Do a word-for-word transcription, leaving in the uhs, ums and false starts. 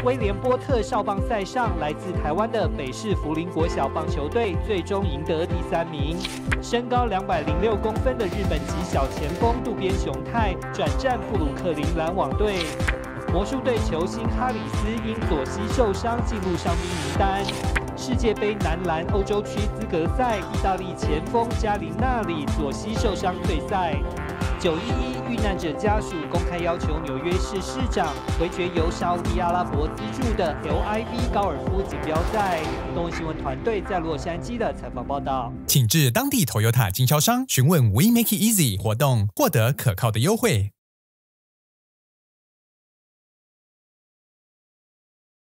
威廉波特少棒赛上，来自台湾的北市福林国小棒球队最终赢得第三名。身高两百零六公分的日本籍小前锋渡边雄太转战布鲁克林篮网队。魔术队球星哈里斯因左膝受伤进入伤兵名单。世界杯男篮欧洲区资格赛，意大利前锋加林纳里左膝受伤退赛。九一一遇难者家属公开要求纽约市市长回绝由沙烏地阿拉伯资助的 L I V 高尔夫锦标赛。东闻新闻团队在洛杉矶的采访报道。 请至当地 Toyota 经销商询问 We Make It Easy 活动，获得可靠的优惠。